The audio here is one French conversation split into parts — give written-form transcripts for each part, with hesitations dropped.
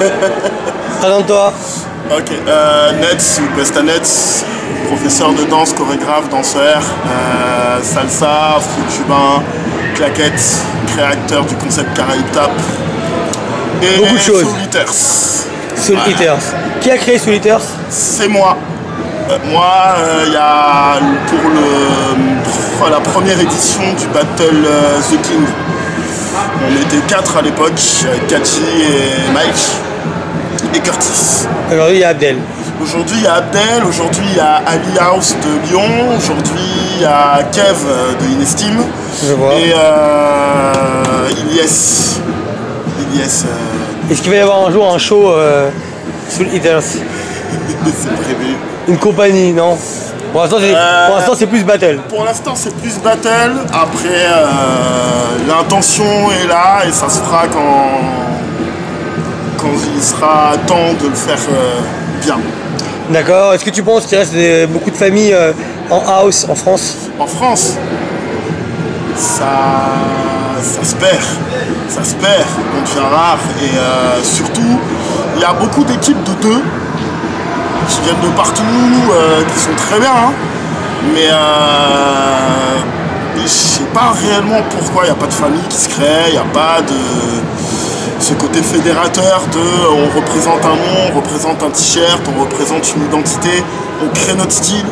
Présente-toi. Ok, Nets ou Besta Nets, professeur de danse, chorégraphe, danseur, salsa, afro-cubain, claquette, créateur du concept Caraïbes Tap. Et beaucoup de choses. Soul Eaters. Soul Eaters. Qui a créé Soul Eaters? C'est moi. Moi, il y a pour la première édition du Battle The King. On était 4 à l'époque, Kachi et Mike et Curtis. Aujourd'hui, il y a Abdel. Aujourd'hui, il y a Abdel, aujourd'hui, il y a Ali House de Lyon, aujourd'hui, il y a Kev de Inestime. Je vois. Et Ilyes. Est-ce qu'il va y avoir un jour un show Soul Eaters? C'est prévu. Une compagnie, non? Pour l'instant, c'est plus battle. Pour l'instant, c'est plus battle. Après, l'intention est là et ça se fera quand il sera temps de le faire bien. D'accord. Est-ce que tu penses qu'il reste beaucoup de familles en house en France? En France, ça se perd. Ça se perd, on devient rare. Et surtout, il y a beaucoup d'équipes de 2 qui viennent de partout, qui sont très bien. Hein. Mais je sais pas réellement pourquoi il n'y a pas de famille qui se crée, il n'y a pas de ce côté fédérateur de on représente un nom, on représente un t-shirt, on représente une identité, on crée notre style.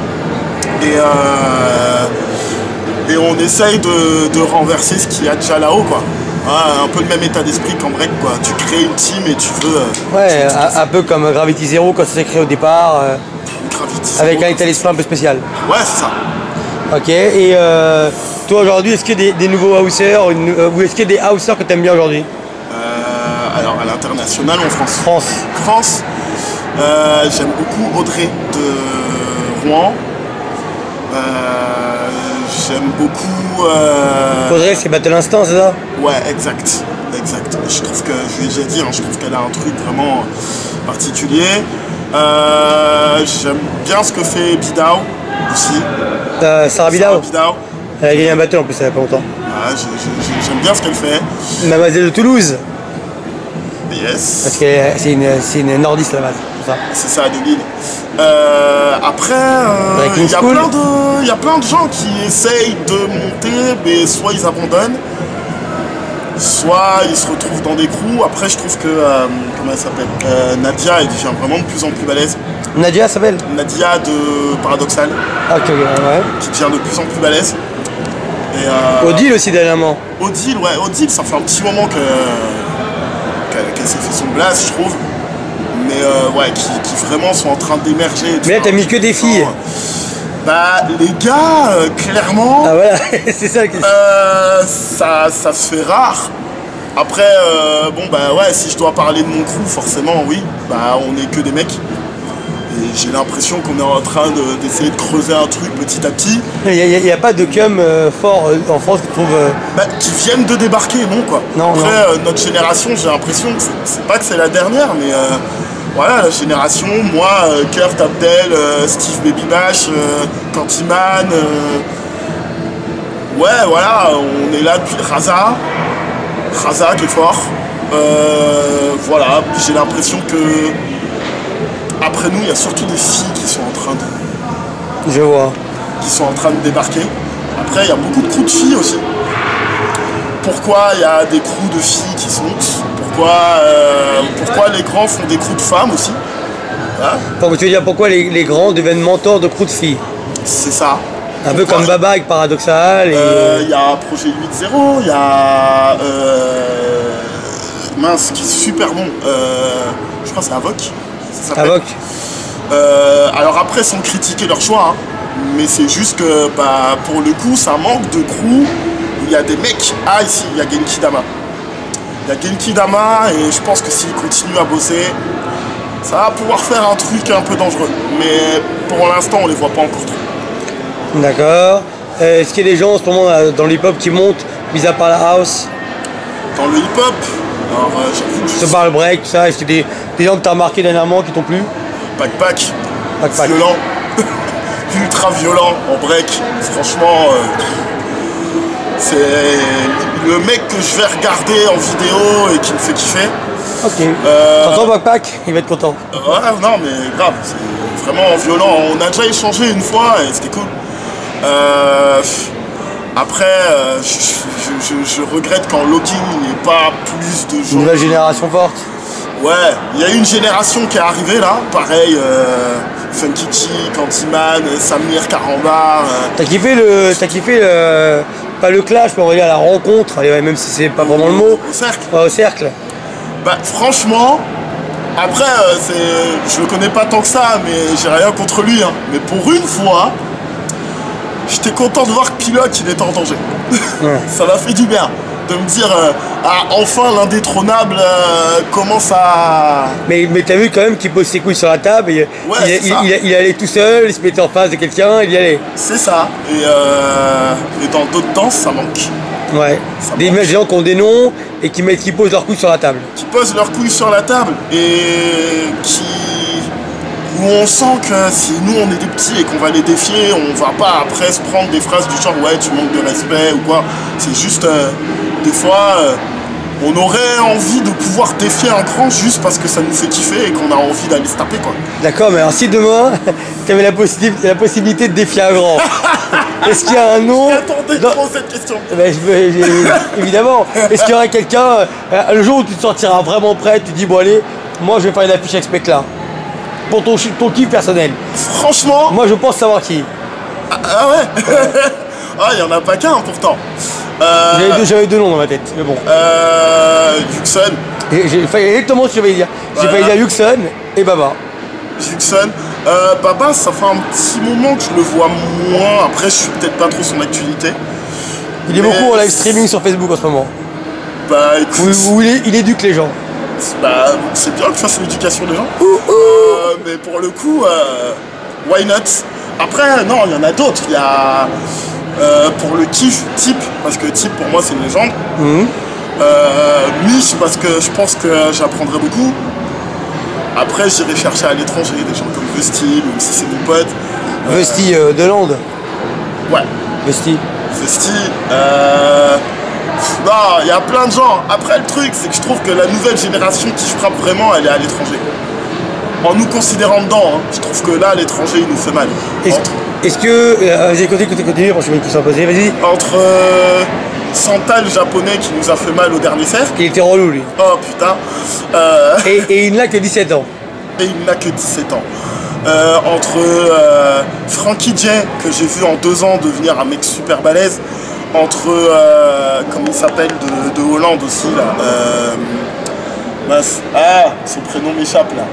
Et on essaye de renverser ce qu'il y a déjà là-haut, quoi. Un peu le même état d'esprit qu'en break, quoi. Tu crées une team et tu veux... Ouais, un peu comme Gravity Zero quand ça s'est créé au départ, avec un état d'esprit un peu spécial. Ouais, c'est ça. Ok, et toi aujourd'hui, est-ce qu'il y a des nouveaux houseurs ou est-ce qu'il y a des houseurs que tu aimes bien aujourd'hui? Alors à l'international ou en France? France. J'aime beaucoup Audrey de Rouen. J'aime beaucoup... Audrey, c'est Battle Instinct, c'est ça? Ouais, exact. Je trouve que, je l'ai déjà dit, je trouve qu'elle a un truc vraiment particulier. J'aime bien ce que fait Bidao aussi. Sarah Bidao. Elle a gagné un battle en plus, il n'y a pas longtemps. Ouais, j'aime bien ce qu'elle fait. Mademoiselle de Toulouse. Yes. Parce que c'est une nordiste là-bas, c'est ça. C'est ça, de Lille. Après, il y a plein de gens qui essayent de monter, mais soit ils abandonnent, soit ils se retrouvent dans des crews. Après, je trouve que, comment elle s'appelle, Nadia, elle devient vraiment de plus en plus balèze. Nadia s'appelle? Nadia de Paradoxal. Ok, ouais. Qui devient de plus en plus balèze. Odile aussi dernièrement. Odile, ça fait un petit moment qu'elle s'est fait son blast, je trouve. Mais ouais, qui vraiment sont en train d'émerger. Mais là, t'as mis que des filles. Bah, les gars, clairement. Ah voilà, c'est ça. Ça se fait rare. Après, bon, bah ouais, si je dois parler de mon crew, forcément, oui. Bah, on est que des mecs. Et j'ai l'impression qu'on est en train d'essayer de creuser un truc petit à petit. Il n'y a pas de cum fort en France que tu trouves... Bah, qui viennent de débarquer, non, quoi. Non, après, notre génération, j'ai l'impression que c'est pas que c'est la dernière, mais voilà, la génération, moi, Kurt, Abdel, Steve Babybash, Candyman, ouais, voilà, on est là depuis Raza qui est fort. Voilà, j'ai l'impression que après nous, il y a surtout des filles qui sont en train de... Je vois. Qui sont en train de débarquer. Après, il y a beaucoup de crews de filles aussi. Pourquoi il y a des crews de filles qui se montent? Pourquoi les grands font des crews de femmes aussi? Voilà. Enfin, tu veux dire pourquoi les grands deviennent mentors de crews de filles? C'est ça. Un peu comme Baba avec Paradoxal. Il y a Projet 8.0, il y a... mince, qui est super bon. Je crois que c'est Avoc. Avoc. Alors après, sans critiquer leur choix, hein, mais c'est juste que bah, pour le coup, ça manque de crew. Il y a des mecs. Ah, ici, il y a Genki Dama. Il y a Genki Dama et je pense que s'il continue à bosser, ça va pouvoir faire un truc un peu dangereux. Mais pour l'instant, on les voit pas encore trop. D'accord. Est-ce qu'il y a des gens en ce moment dans le hip-hop qui montent, mis à part la house? Dans le hip-hop, alors j'avoue que je te parle break, tout ça. Est-ce qu'il y a des gens que tu as remarqué dernièrement qui t'ont plu? Pac, violent, ultra violent en break. Franchement, c'est le mec que je vais regarder en vidéo et qui me fait kiffer. Ok. T'entends Backpack? Il va être content. Ouais, non, mais grave, c'est vraiment violent. On a déjà échangé une fois et c'était cool. Après, je regrette qu'en logging, il n'y ait pas plus de gens. Nouvelle génération forte. Ouais, il y a une génération qui est arrivée là, pareil, Funky Chic, Candyman, Samir, Carambar. T'as kiffé pas le clash, mais on va dire la rencontre, même si c'est pas vraiment le mot. Au cercle. Ouais, au cercle. Bah franchement, après, je le connais pas tant que ça, mais j'ai rien contre lui. Hein. Mais pour une fois, j'étais content de voir que Pilote il était en danger. Ouais. Ça m'a fait du bien de me dire enfin l'indétrônable commence à... Mais t'as vu quand même qu'il pose ses couilles sur la table, il allait tout seul, il se mettait en face de quelqu'un, il y allait. C'est ça, et dans d'autres danses ça manque. Ouais, des images de gens qui ont des noms et qui posent leurs couilles sur la table. Qui posent leurs couilles sur la table et où on sent que si nous on est des petits et qu'on va les défier, on va pas après se prendre des phrases du genre ouais tu manques de respect ou quoi. C'est juste des fois on aurait envie de pouvoir défier un grand juste parce que ça nous fait kiffer et qu'on a envie d'aller se taper quoi. D'accord, mais alors si demain tu avais la possibilité de défier un grand, est-ce qu'il y a un nom? J'attendais trop cette question. Ben, évidemment. Est-ce qu'il y aurait quelqu'un, le jour où tu te sentiras vraiment prêt, tu te dis bon allez, moi je vais faire une affiche avec ce mec là. Pour ton kiff personnel. Franchement. Moi je pense savoir qui. Ah ouais. Ah il y en a pas qu'un pourtant. J'avais deux noms dans ma tête, mais bon. Yuxon. J'ai failli exactement ce que je vais dire. J'ai failli dire Yuxon et Baba. Yuxon. Baba, ça fait un petit moment que je le vois moins. Après, je suis peut-être pas trop son actualité. Il est beaucoup en live streaming sur Facebook en ce moment. Bah écoute. Où il éduque les gens. Bah, c'est bien que tu fasses l'éducation des gens. Mais pour le coup, why not? Après, non, il y en a d'autres. Il y a pour le kiff, Type, parce que Type pour moi c'est une légende. Mich, parce que je pense que j'apprendrai beaucoup. Après, j'irai chercher à l'étranger des gens comme Vesty, même si c'est mon pote. Vesty de Londres. Ouais. Vesty. Non, il y a plein de gens. Après, le truc, c'est que je trouve que la nouvelle génération qui frappe vraiment, elle est à l'étranger. En nous considérant dedans, hein, je trouve que là, à l'étranger, il nous fait mal. Est-ce que... Vas-y, continue, je vais tout s'imposer, vas-y. Entre Santa, le japonais, qui nous a fait mal au dernier cercle. Il était relou, lui. Oh, putain. Et il n'a que 17 ans. Et il n'a que 17 ans. Entre Frankie J, que j'ai vu en 2 ans devenir un mec super balèze. Entre, comment il s'appelle, de Hollande aussi, là. Son prénom m'échappe, là.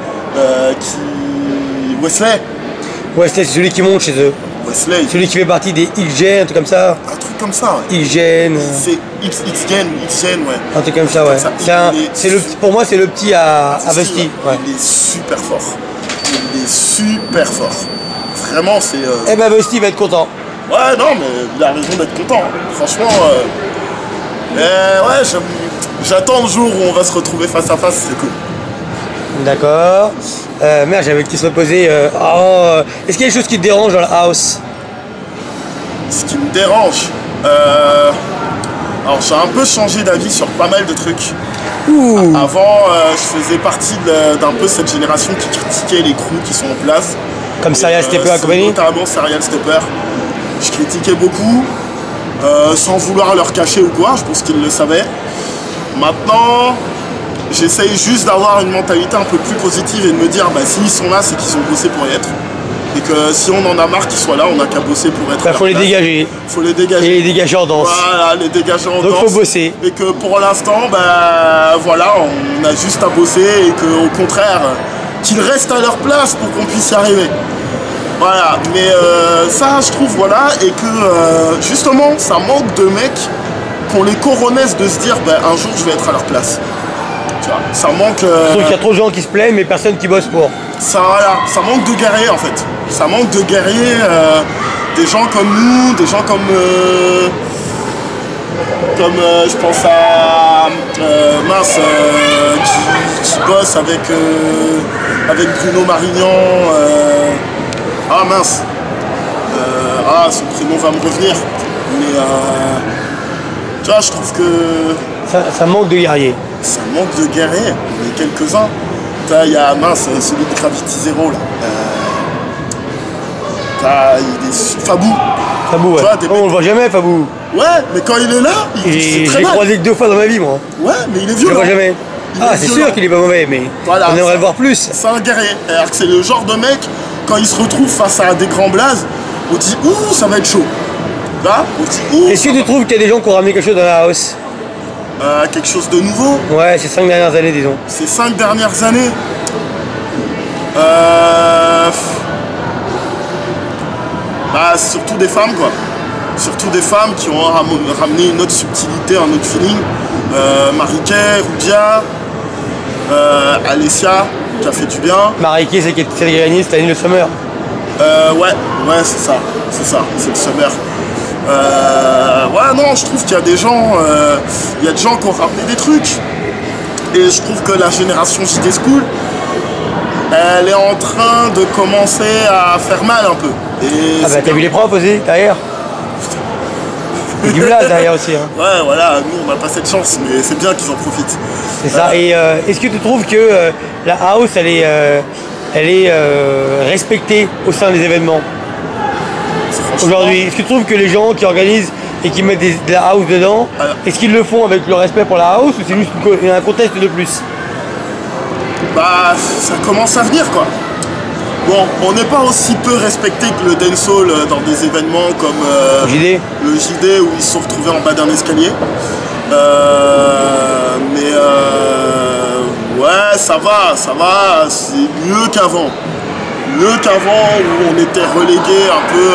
Wesley. Wesley, c'est celui qui monte chez eux. Wesley. Celui qui fait partie des X-Gen, un truc comme ça. Un truc comme ça, ouais. X-Gen. C'est X-Gen, ouais. Un truc comme ça, ouais. Pour moi, c'est le petit à Vesty. Ouais. Il est super fort. Il est super fort. Vraiment, c'est... Eh ben, Vesty va être content. Ouais, non, mais il a raison d'être content. Hein. Franchement, ouais, j'attends le jour où on va se retrouver face à face, c'est cool. D'accord. Merde, j'avais qui se reposer. Est-ce qu'il y a des choses qui te dérangent dans la house? Ce qui me dérange, alors j'ai un peu changé d'avis sur pas mal de trucs. Avant, je faisais partie d'un peu cette génération qui critiquait les crews qui sont en place. Comme Serial Stepper et compagnie. Notamment Serial Stepper. Je critiquais beaucoup, sans vouloir leur cacher ou quoi, je pense qu'ils le savaient. Maintenant, j'essaye juste d'avoir une mentalité un peu plus positive et de me dire, bah s'ils sont là, c'est qu'ils ont bossé pour y être. Et que si on en a marre qu'ils soient là, on n'a qu'à bosser pour être là. Faut les dégager. Faut les dégager. Et les dégager en danse. Voilà, les dégager en danse. Donc faut bosser. Et que pour l'instant, bah voilà, on a juste à bosser et qu'au contraire, qu'ils restent à leur place pour qu'on puisse y arriver. Voilà, mais ça je trouve, voilà, et que justement ça manque de mecs qu'on les coronaise de se dire bah, un jour je vais être à leur place. Tu vois, ça manque. Donc il y a trop de gens qui se plaignent mais personne qui bosse pour. Ça, voilà, ça manque de guerriers en fait. Ça manque de guerriers, des gens comme nous, des gens comme je pense à qui bosse avec Bruno Marignan. Ah mince, son prénom va me revenir, mais tu vois, je trouve que... Ça manque de guerriers. ça manque de guerriers, mais quelques-uns. Il y a mince, celui de Gravity Zero là. Il est Fabou. Fabou, ouais. Vois, On le voit jamais, Fabou. Ouais, mais quand il est là, J'ai croisé que 2 fois dans ma vie, moi. Ouais, mais il est Je violent. le vois jamais. Ah, c'est sûr qu'il est pas mauvais, mais voilà, on aimerait le voir plus. C'est un guerrier. Alors que c'est le genre de mec, quand il se retrouve face à des grands blazes, on dit ouh, ça va être chaud. Là, on dit ouh. Est-ce que tu trouves qu'il y a des gens qui ont ramené quelque chose dans la house? Quelque chose de nouveau. Ouais, ces 5 dernières années, disons. Ces 5 dernières années. Bah, surtout des femmes, quoi. Surtout des femmes qui ont ramené une autre subtilité, un autre feeling. Marikay, Rudia, Alessia, qui a fait du bien. Marikay, c'est qui a gagné cette année le Summer. Ouais, c'est ça, c'est le Summer. Ouais, non, je trouve qu'il y a des gens, qui ont ramené des trucs. Et je trouve que la génération JD School, elle est en train de commencer à faire mal un peu. Et ah bah t'as vu les profs aussi, derrière? Il y a du blase derrière aussi. Hein. Ouais, voilà, nous on n'a pas cette chance, mais c'est bien qu'ils en profitent. C'est ça. Et est-ce que tu trouves que la house, elle est respectée au sein des événements aujourd'hui? Est-ce que tu trouves que les gens qui organisent et qui mettent de la house dedans, est-ce qu'ils le font avec le respect pour la house ou c'est juste un contexte de plus? Bah, ça commence à venir, quoi. Bon, on n'est pas aussi peu respecté que le dancehall dans des événements comme le JD où ils se sont retrouvés en bas d'un escalier. Ouais, ça va, c'est mieux qu'avant. Mieux qu'avant où on était relégué un peu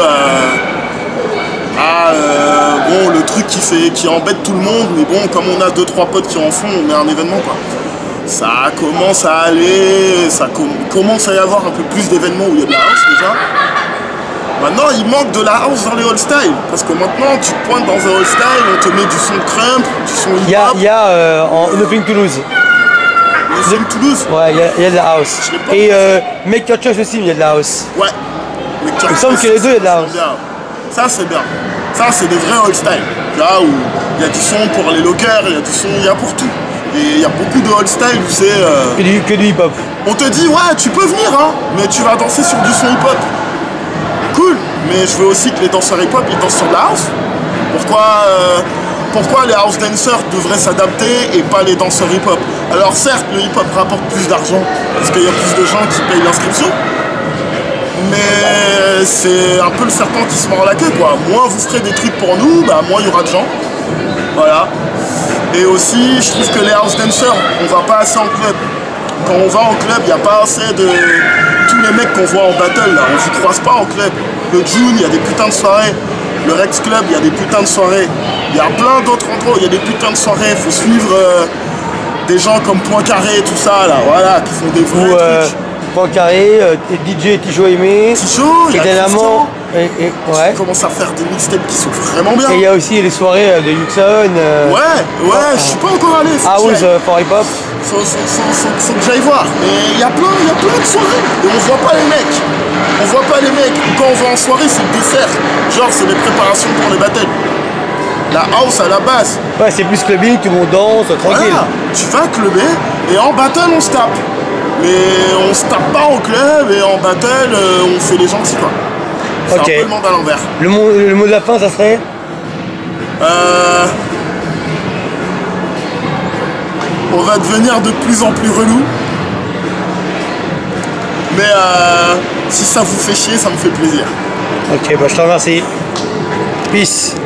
bon, le truc qui embête tout le monde, mais bon, comme on a 2-3 potes qui en font, on met un événement, quoi. Ça commence à aller, commence à y avoir un peu plus d'événements où il y a de la house déjà. Maintenant, il manque de la house dans les old style, parce que maintenant, tu te pointes dans un old style, on te met du son crump, du son hip-hop. Il y a en Nothing to Lose. Nothing to Lose. Ouais, il y a de la house. Et Make Your Choice aussi, il y a de la house. Ouais. Il me semble que les deux, il y a de la house. Ça, c'est bien. Ça, c'est des vrais old style. Là où il y a du son pour les lockers, il y a du son, il y a pour tout. Et il y a beaucoup de old style où c'est... Que du hip-hop. On te dit, ouais, tu peux venir, hein, mais tu vas danser sur du son hip-hop. Cool, mais je veux aussi que les danseurs hip-hop, ils dansent sur de la house. Pourquoi les house dancers devraient s'adapter et pas les danseurs hip-hop? Alors certes, le hip-hop rapporte plus d'argent, parce qu'il y a plus de gens qui payent l'inscription. Mais c'est un peu le serpent qui se mord la queue, quoi. Moins vous ferez des trucs pour nous, bah moins il y aura de gens. Voilà. Et aussi, je trouve que les house dancers, on va pas assez en club. Quand on va en club, il n'y a pas assez de... Tous les mecs qu'on voit en battle, là, on ne croise pas en club. Le June, il y a des putains de soirées. Le Rex Club, il y a des putains de soirées. Il y a plein d'autres endroits où il y a des putains de soirées. Il faut suivre des gens comme Poincaré et tout ça, là, voilà, qui font des vrais trucs. Poincaré, DJ Ticho Aimé. Ticho, il y a Christian. Ouais. Qui commence à faire des mixtapes qui sont vraiment bien. Et il y a aussi les soirées de Yuxon. Ouais, je suis pas encore allé. House for Hip Hop. Faut que j'aille voir. Mais il y a plein de soirées. Et on voit pas les mecs. Quand on va en soirée, c'est le dessert. Genre, c'est les préparations pour les battles. La house à la base. Ouais, c'est plus clubbing, tout le monde danse, tranquille. Voilà. Tu vas clubber et en battle, on se tape. Mais on se tape pas en club et en battle, on fait les gentils, quoi. C'est un peu le monde à l'envers. Le mot de la fin, ça serait on va devenir de plus en plus relou. Mais si ça vous fait chier, ça me fait plaisir. Ok, bah je te remercie. Peace.